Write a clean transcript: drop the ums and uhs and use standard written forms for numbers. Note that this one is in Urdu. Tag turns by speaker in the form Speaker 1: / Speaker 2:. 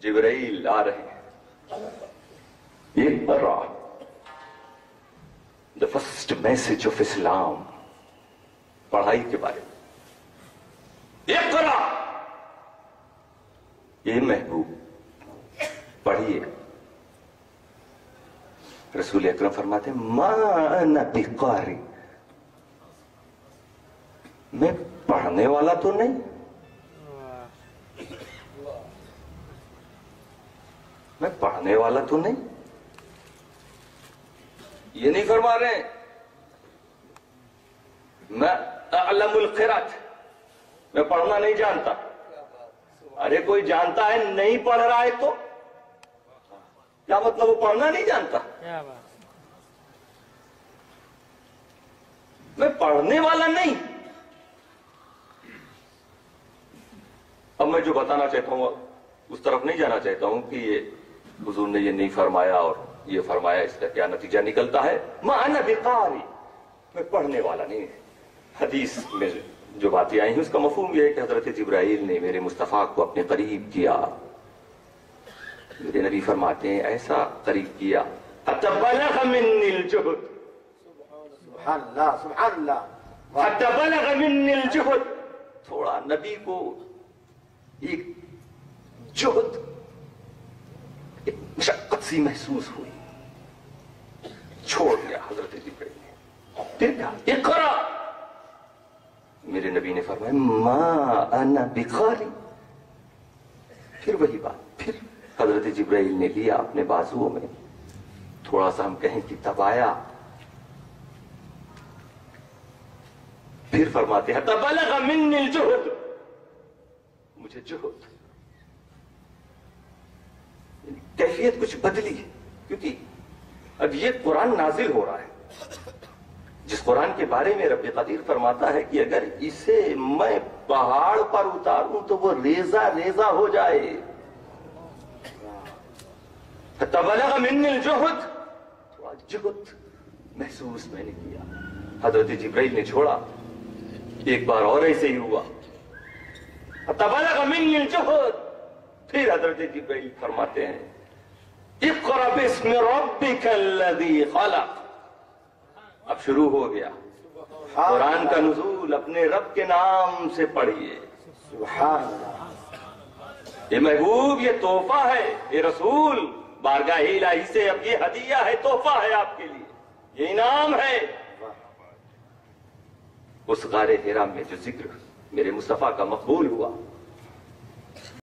Speaker 1: جبرائیل آ رہے ہیں. اقرا the first message of Islam, پڑھائی کے بارے میں. اقرا، یہ محبوب پڑھیے. رسول اکرم فرماتے ہیں ما انا بقاری، میں پڑھنے والا تو نہیں، میں پڑھنے والا تو نہیں. یہ نہیں فرما رہے ہیں میں اعلم القراءۃ، میں پڑھنا نہیں جانتا. ارے کوئی جانتا ہے نہیں پڑھ رہا ہے تو کیا مطلب وہ پڑھنا نہیں جانتا؟ میں پڑھنے والا نہیں. اب میں جو بتانا چاہتا ہوں اس طرف نہیں جانا چاہتا ہوں کہ یہ حضور نے یہ نہیں فرمایا اور یہ فرمایا، اس کا کیا نتیجہ نکلتا ہے. ما انا بقاری، میں پڑھنے والا نہیں. حدیث میں جو باتیں آئی ہیں اس کا مفہوم یہ ہے کہ حضرت جبرائیل نے میرے مصطفیٰ کو اپنے قریب کیا. میرے نبی فرماتے ہیں ایسا قریب کیا حتی بلغ منی الجہد،
Speaker 2: سبحان اللہ سبحان اللہ،
Speaker 1: حتی بلغ منی الجہد، تھوڑا نبی کو ایک جہد، ایک مشقت سی محسوس ہوئی. چھوڑ دیا حضرت جبرائیل نے. پھر کہا اقرا، میرے نبی نے فرمایا ما انا بقاری. پھر وہی بات، پھر حضرت جبرائیل نے لیا اپنے بازوؤں میں، تھوڑا سا ہم کہیں کہ دبایا. پھر فرماتے ہیں بلغ منی الجہد، مجھے جہد، کیفیت کچھ بدلی ہے. کیونکہ اب یہ قرآن نازل ہو رہا ہے، جس قرآن کے بارے میں رب قدیر فرماتا ہے کہ اگر اسے میں پہاڑ پر اتاروں تو وہ ریزہ ریزہ ہو جائے. بلغ منی الجہد، تھوڑا جہد محسوس میں نے کیا. حضرت جبرائیل نے چھوڑا، ایک بار اور ایسے ہی ہوا. بلغ منی الجہد، پھر حضرت جبرائیل فرماتے ہیں اقرأ باسم ربک الذی خلق. اب شروع ہو گیا قرآن کا نزول، اپنے رب کے نام سے پڑھیے.
Speaker 2: سبحان اللہ.
Speaker 1: یہ محبوب، یہ تحفہ ہے، یہ رسول بارگاہ الہی سے اب یہ ہدیہ ہے، تحفہ ہے آپ کے لیے، یہ انعام ہے. اس غار حرا میں جو ذکر میرے مصطفیٰ کا مقبول ہوا،